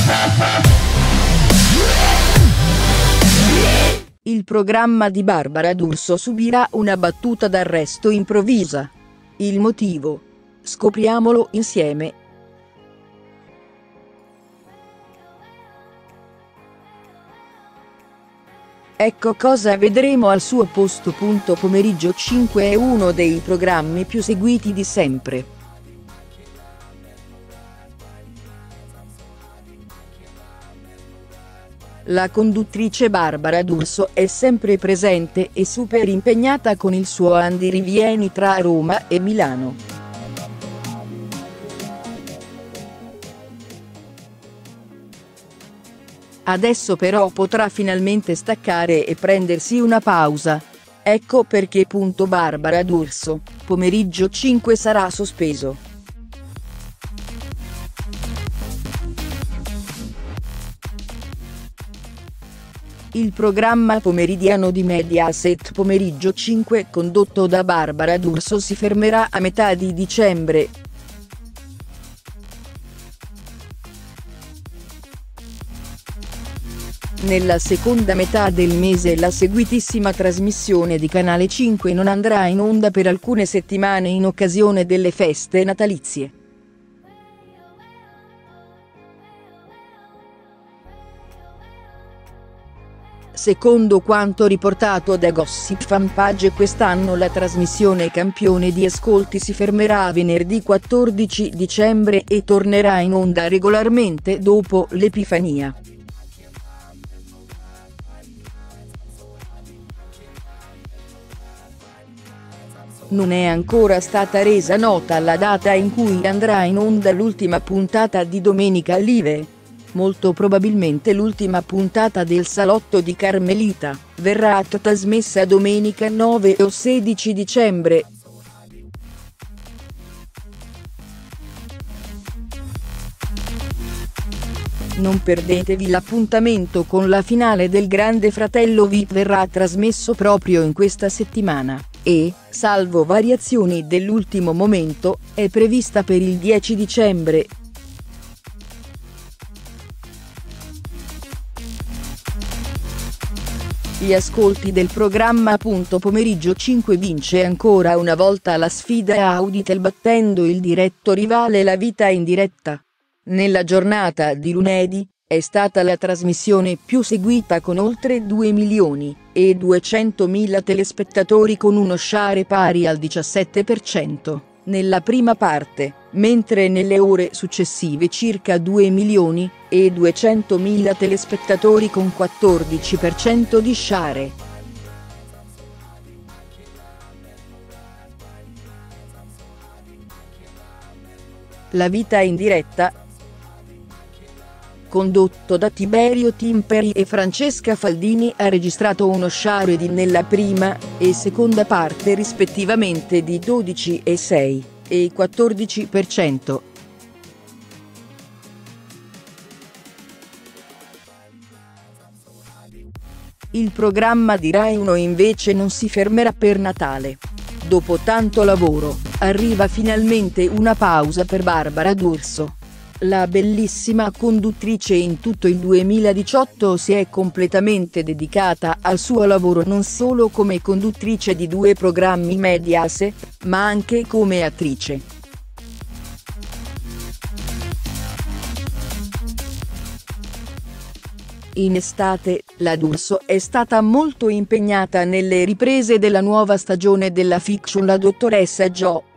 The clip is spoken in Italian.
Il programma di Barbara D'Urso subirà una battuta d'arresto improvvisa. Il motivo? Scopriamolo insieme. Ecco cosa vedremo al suo posto. Pomeriggio 5 è uno dei programmi più seguiti di sempre. La conduttrice Barbara D'Urso è sempre presente e super impegnata con il suo andirivieni tra Roma e Milano. Adesso però potrà finalmente staccare e prendersi una pausa. Ecco perché Barbara D'Urso, pomeriggio 5 sarà sospeso. Il programma pomeridiano di Mediaset Pomeriggio 5 condotto da Barbara D'Urso si fermerà a metà di dicembre. Nella seconda metà del mese la seguitissima trasmissione di Canale 5 non andrà in onda per alcune settimane in occasione delle feste natalizie. Secondo quanto riportato da Gossip Fanpage, quest'anno la trasmissione campione di ascolti si fermerà venerdì 14 dicembre e tornerà in onda regolarmente dopo l'Epifania. Non è ancora stata resa nota la data in cui andrà in onda l'ultima puntata di Domenica Live. Molto probabilmente l'ultima puntata del Salotto di Carmelita verrà trasmessa domenica 9 o 16 dicembre. Non perdetevi l'appuntamento con la finale del Grande Fratello VIP, verrà trasmesso proprio in questa settimana e, salvo variazioni dell'ultimo momento, è prevista per il 10 dicembre. Gli ascolti del programma Pomeriggio 5 vince ancora una volta la sfida Auditel battendo il diretto rivale La Vita in diretta. Nella giornata di lunedì, è stata la trasmissione più seguita con oltre 2.200.000 telespettatori con uno share pari al 17%, nella prima parte, mentre nelle ore successive circa 2.200.000 telespettatori con 14% di share. La Vita in diretta, condotto da Tiberio Timperi e Francesca Faldini, ha registrato uno share nella prima e seconda parte rispettivamente di 12,6 e 14%. Il programma di Rai 1 invece non si fermerà per Natale. Dopo tanto lavoro, arriva finalmente una pausa per Barbara D'Urso. La bellissima conduttrice in tutto il 2018 si è completamente dedicata al suo lavoro non solo come conduttrice di 2 programmi Mediaset, ma anche come attrice. In estate, la D'Urso è stata molto impegnata nelle riprese della nuova stagione della fiction La dottoressa Jo.